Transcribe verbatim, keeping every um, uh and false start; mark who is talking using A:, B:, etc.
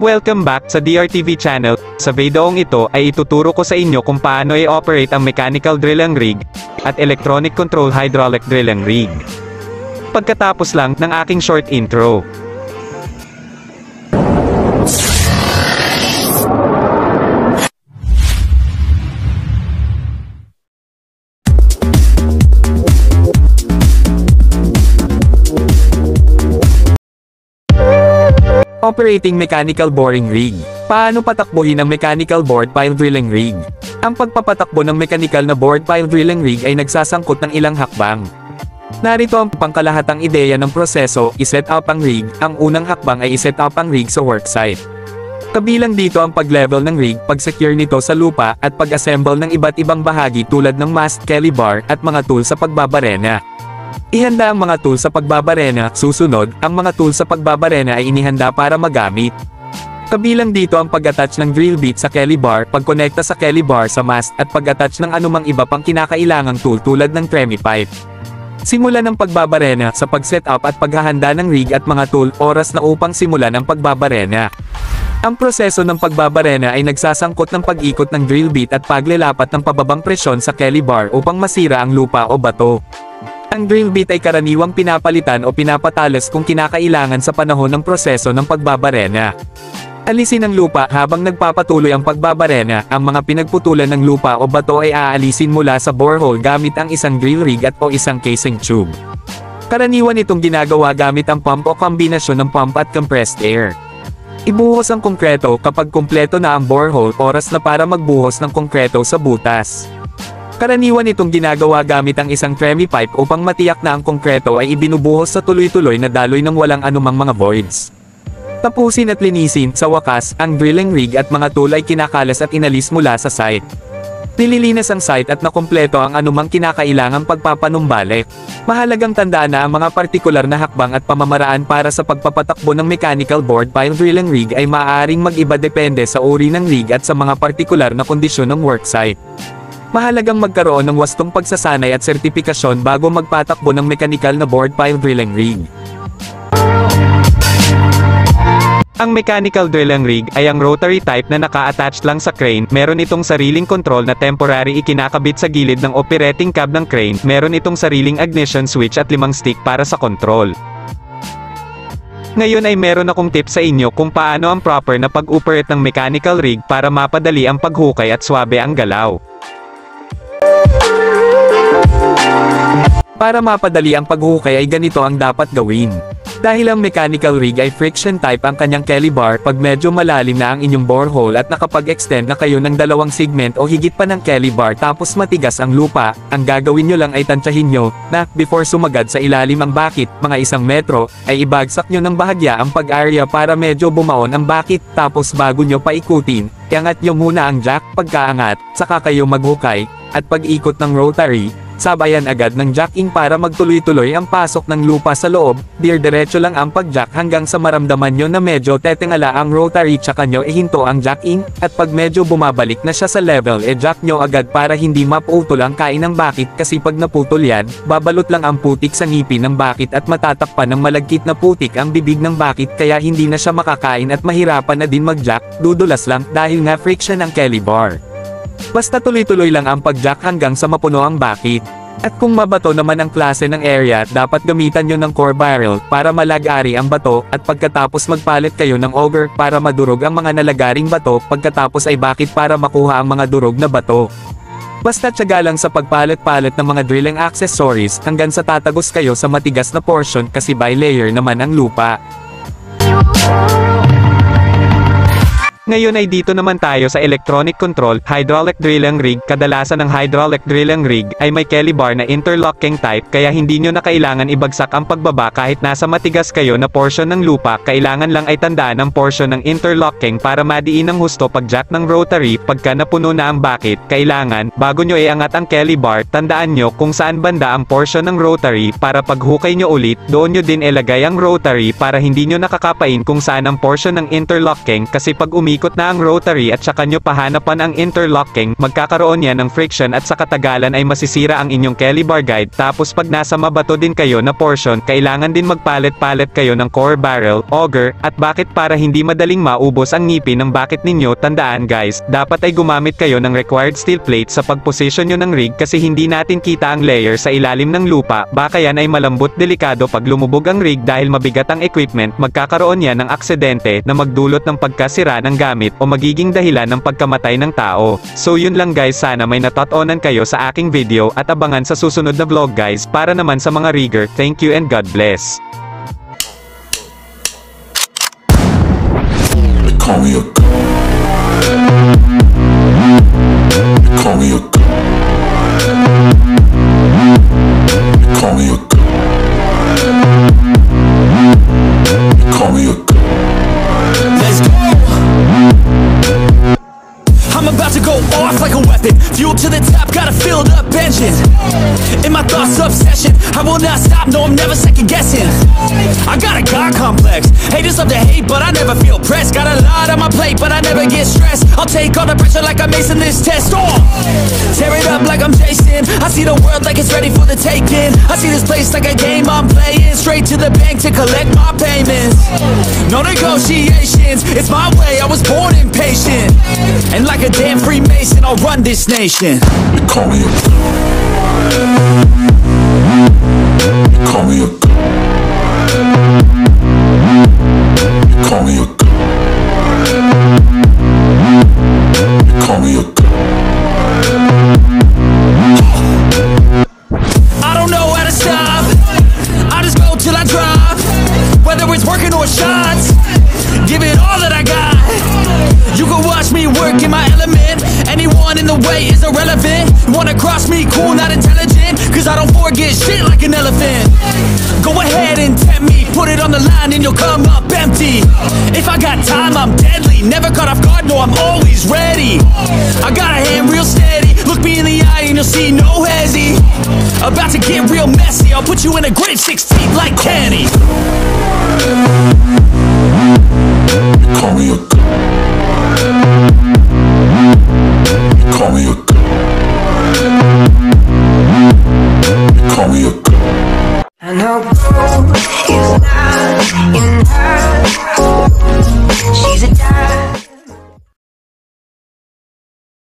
A: Welcome back sa D R T V channel. Sa videong ito ay ituturo ko sa inyo kung paano i-operate ang mechanical drilling rig at electronic control hydraulic drilling rig. Pagkatapos lang ng aking short intro. Operating mechanical boring rig. Paano patakbuhin ang mechanical bored pile drilling rig? Ang pagpapatakbo ng mechanical na bored pile drilling rig ay nagsasangkot ng ilang hakbang. Narito ang pangkalahatang ideya ng proseso, iset up ang rig. Ang unang hakbang ay iset up ang rig sa worksite. Kabilang dito ang pag-level ng rig, pag-secure nito sa lupa, at pag-assemble ng iba't ibang bahagi tulad ng mast, kelly bar, at mga tool sa pagbabarena. Ihanda ang mga tool sa pagbabarena. Susunod, ang mga tool sa pagbabarena ay inihanda para magamit. Kabilang dito ang pag-attach ng drill bit sa kelly bar, pagkonekta sa kelly bar sa mast, at pag-attach ng anumang iba pang kinakailangang tool tulad ng tremie pipe. Simulan ang pagbabarena sa pag-set up at paghahanda ng rig at mga tool, oras na upang simulan ang pagbabarena. Ang proseso ng pagbabarena ay nagsasangkot ng pag-ikot ng drill bit at paglalapat ng pababang presyon sa kelly bar upang masira ang lupa o bato. Ang drill bit ay karaniwang pinapalitan o pinapatalas kung kinakailangan sa panahon ng proseso ng pagbabarena. Alisin ang lupa habang nagpapatuloy ang pagbabarena. Ang mga pinagputulan ng lupa o bato ay aalisin mula sa borehole gamit ang isang drill rig at o isang casing tube. Karaniwan itong ginagawa gamit ang pump o kombinasyon ng pump at compressed air. Ibuhos ang konkreto kapag kumpleto na ang borehole, oras na para magbuhos ng konkreto sa butas. Karaniwan itong ginagawa gamit ang isang tremie pipe upang matiyak na ang konkreto ay ibinubuhos sa tuloy-tuloy na daloy ng walang anumang mga voids. Tapusin at linisin, sa wakas, ang drilling rig at mga tool ay kinakalas at inalis mula sa site. Nililinis ang site at nakumpleto ang anumang kinakailangang pagpapanumbalik. Mahalagang tandaan na ang mga partikular na hakbang at pamamaraan para sa pagpapatakbo ng mechanical bored pile drilling rig ay maaaring mag-iba depende sa uri ng rig at sa mga partikular na kondisyon ng worksite. Mahalagang magkaroon ng wastong pagsasanay at sertipikasyon bago magpatakbo ng mechanical na bored pile drilling rig. Ang mechanical drilling rig ay ang rotary type na naka-attach lang sa crane. Meron itong sariling control na temporary ikinakabit sa gilid ng operating cab ng crane. Meron itong sariling ignition switch at limang stick para sa control. Ngayon ay meron akong tip sa inyo kung paano ang proper na pag-operate ng mechanical rig para mapadali ang paghukay at swabe ang galaw. Para mapadali ang paghukay ay ganito ang dapat gawin. Dahil ang mechanical rig ay friction type ang kanyang kelly bar, pag medyo malalim na ang inyong borehole at nakapag-extend na kayo ng dalawang segment o higit pa ng kelly bar tapos matigas ang lupa, ang gagawin nyo lang ay tansyahin nyo na, before sumagad sa ilalim ang bakit, mga isang metro, ay ibagsak nyo ng bahagya ang pag-area para medyo bumaon ang bakit, tapos bago nyo paikutin, iangat nyo muna ang jack. Pagkaangat, saka kayo maghukay, at pag-ikot ng rotary, sabayan agad ng jacking para magtuloy-tuloy ang pasok ng lupa sa loob. Dir-diretso lang ang pag-jack hanggang sa maramdaman nyo na medyo tetingala ang rotary, tsaka nyo ihinto ang jacking, at pag medyo bumabalik na siya sa level e jack nyo agad para hindi maputol ang kain ng bakit, kasi pag naputol yan, babalot lang ang putik sa ngipin ng bakit at matatakpan ng malagkit na putik ang bibig ng bakit, kaya hindi na siya makakain at mahirapan na din mag-jack, dudulas lang dahil nga friction ang kelly bar. Basta tuloy-tuloy lang ang pag-jack hanggang sa mapuno ang bakit. At kung mabato naman ang klase ng area, dapat gamitan nyo ng core barrel para malagari ang bato, at pagkatapos magpalit kayo ng auger para madurog ang mga nalagaring bato, pagkatapos ay bakit para makuha ang mga durog na bato. Basta tiyaga lang sa pagpalit-palit ng mga drilling accessories hanggang sa tatagos kayo sa matigas na portion, kasi by layer naman ang lupa. Ngayon ay dito naman tayo sa electronic control hydraulic drilling rig. Kadalasan ng hydraulic drilling rig ay may kelly bar na interlocking type, kaya hindi nyo na kailangan ibagsak ang pagbaba kahit nasa matigas kayo na portion ng lupa. Kailangan lang ay tandaan ang portion ng interlocking para madiin ng husto pag-jack ng rotary. Pagka napuno na ang bakit, kailangan, bago nyo iangat ang kelly bar, tandaan nyo kung saan banda ang portion ng rotary para paghukay nyo ulit, doon nyo din ilagay ang rotary para hindi nyo nakakapain kung saan ang portion ng interlocking, kasi pag umikot umiikot na ang rotary at saka nyo pahanapan ang interlocking, magkakaroon yan ng friction at sa katagalan ay masisira ang inyong Kelly bar guide. Tapos pag nasa mabato din kayo na portion, kailangan din magpalit-palit kayo ng core barrel, auger, at bakit para hindi madaling maubos ang ngipin ng bakit ninyo. Tandaan guys, dapat ay gumamit kayo ng required steel plate sa pagposition nyo ng rig kasi hindi natin kita ang layer sa ilalim ng lupa, baka yan ay malambot delikado pag lumubog ang rig dahil mabigat ang equipment, magkakaroon yan ng aksidente na magdulot ng pagkasira ng gamit o magiging dahilan ng pagkamatay ng tao. So yun lang guys, sana may natatonan kayo sa aking video at abangan sa susunod na vlog guys. Para naman sa mga rigger, thank you and God bless.
B: They call me a god. They call me a god. They call me a god. They call me a god.
C: Let's go! I'm about to go off like a weapon. Fuel to the top, got a filled up engine. In my thoughts, obsession, I will not stop, no, I'm never second guessing. I got a God complex. Haters love to hate, but I never feel pressed. Got a lot on my plate, but I never get stressed. I'll take all the pressure like I'm acing this test. Oh! Tear it up like I'm Jason. I see the world like it's ready for the taking. I see this place like a game I'm playing. Straight to the bank to collect my payments. No negotiations, it's my way, I was born impatient. And like a damn Freemason, I'll run this nation.
B: They call me a god. They call me a god. They call me a god. They call me a god.
C: I don't know how to stop, I just go till I drop. Whether it's working or shots, give it all that I got. You can watch me work in my element. Anyone in the way is irrelevant. You wanna cross me, cool, not intelligent, cause I don't forget shit like an elephant. Go ahead and tempt me, put it on the line and you'll come up empty. If I got time, I'm deadly, never caught off guard, no, I'm always ready. I got a hand real steady, look me in the eye and you'll see no hezzy. About to get real messy, I'll put you in a grave six feet like Kenny.
B: They call me a god. They call me a god. They call me a god.
D: I know.